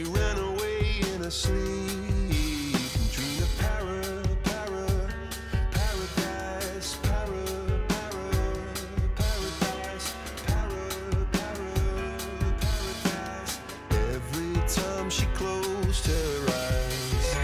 she ran away in her sleep and dreamed of paradise, paradise. Every time she closed her eyes.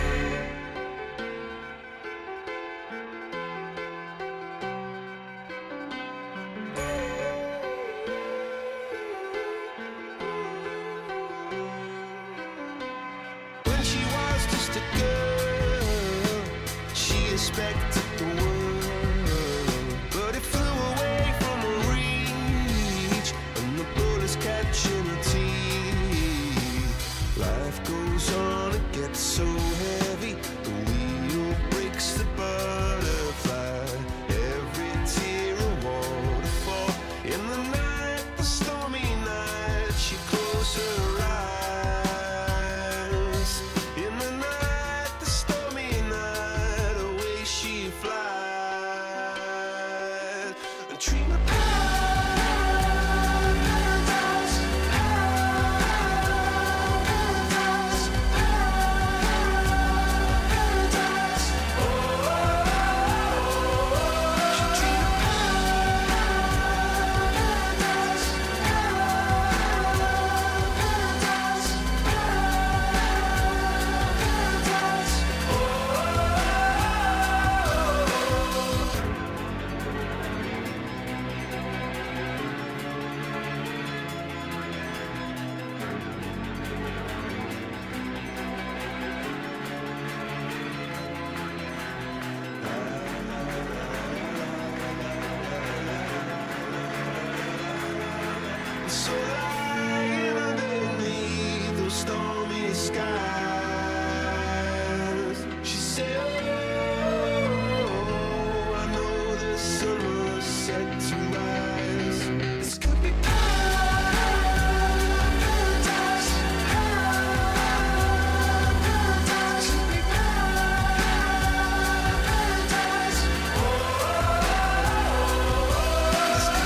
When she was just a girl, she expected the world, but it flew away from her reach, and the bullets catching her teeth. Life goes on, it gets so heavy, the wheel breaks the butterfly. Every tear a waterfall. In the night, the stormy night, she closed her eyes. In the night, the stormy night, away she flies. A dream of paradise, paradise, paradise. Oh, she dreamed of paradise, so lying underneath those stormy skies, she said, oh, I know the sun was set to rise. This could be paradise, paradise, could be paradise. Oh, this could be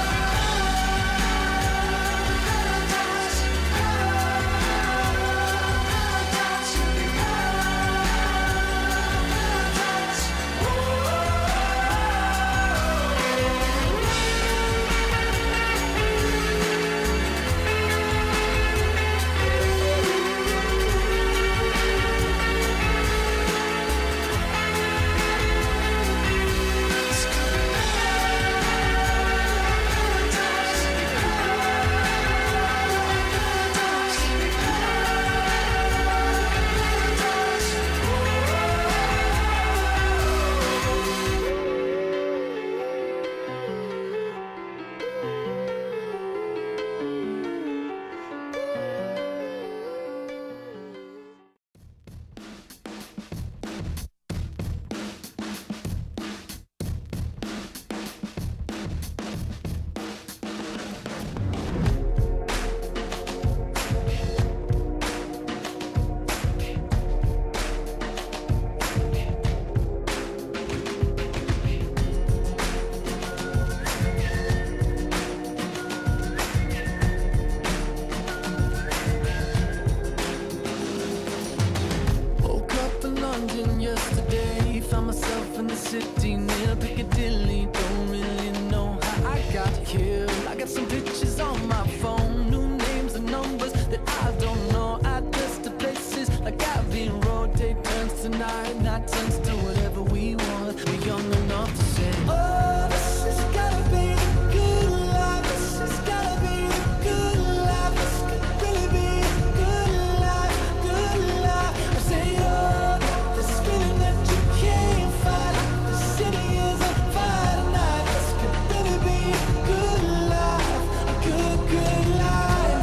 yesterday, found myself in the city near Piccadilly. Don't really know how I got here. I got some pictures on my phone, new names and numbers that I don't know. Address to places like Abbey Road. Day turns to night, night turns to whatever we want. We're young enough to say, oh, this has gotta be the good life. This has gotta be the good life. This could really be the good life, good life. I say, oh, this feeling that you can't fight. The city is on fire tonight. This could really be a good life, a good, good life.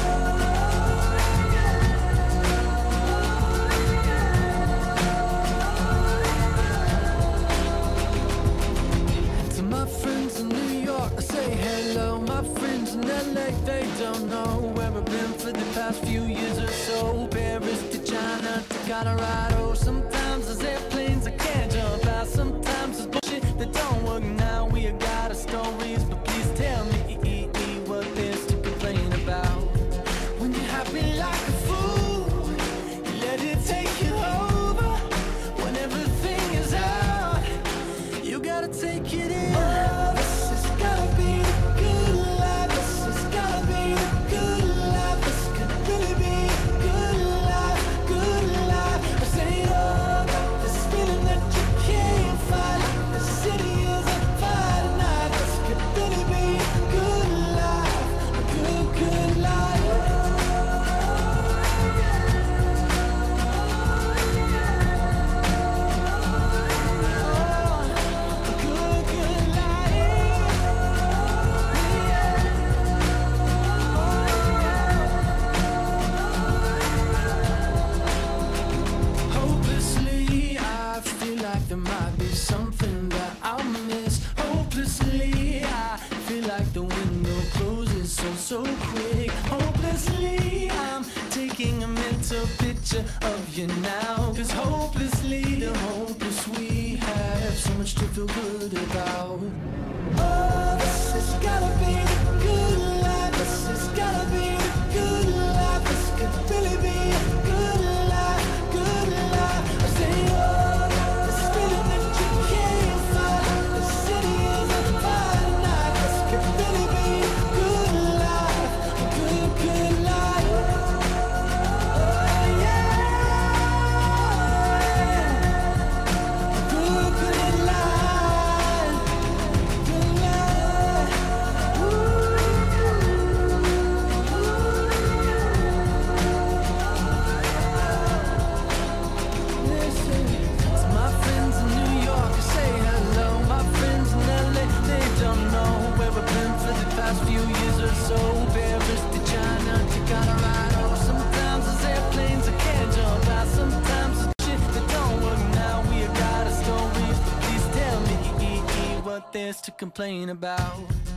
To my friends in New York, I say hello. My friends in LA, they don't know where I've been for the past few years or so. Paris to China to Colorado. Sometimes there's airplanes I can't jump out. Sometimes there's bullshit that don't work now. We got our stories, but please tell me what there's to complain about. When you're happy like a fool, picture of you now. 'Cause hopelessly the hopeless we have so much to feel good about. Oh, this has gotta be the good life. This has gotta be the good life. This could really be a good life, good life. I say, oh, this feeling that you can't find. The city is a fire night. This could really be a good life, a good, good life. Oh, yeah, a good, good life, good life. Listen, to my friends in New York, I say hello. My friends in LA, they don't know where we've been for the past few years or so. Paris to China to Colorado. Sometimes there's airplanes I can't jump out. Sometimes it's shit that don't work now. We got our stories, but please tell me what there's to complain about.